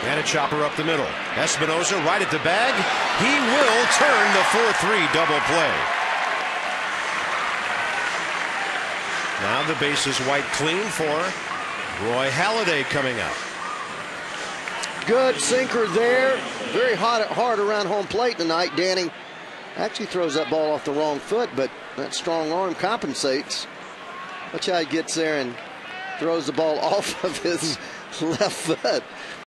And a chopper up the middle. Espinosa right at the bag. He will turn the 4-3 double play. Now the base is wiped clean for Roy Halladay coming up. Good sinker there. Very hard around home plate tonight. Danny actually throws that ball off the wrong foot, but that strong arm compensates. Watch how he gets there and throws the ball off of his left foot.